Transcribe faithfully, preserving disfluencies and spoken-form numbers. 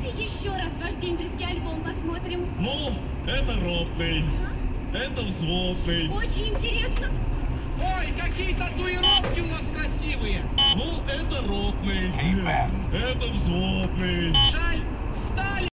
Давайте еще раз ваш дембельский альбом посмотрим. Ну, это ротный. Это взводный. Очень интересно. Ой, какие татуировки у вас красивые! Ну, это ротный. Это взводный. Жаль,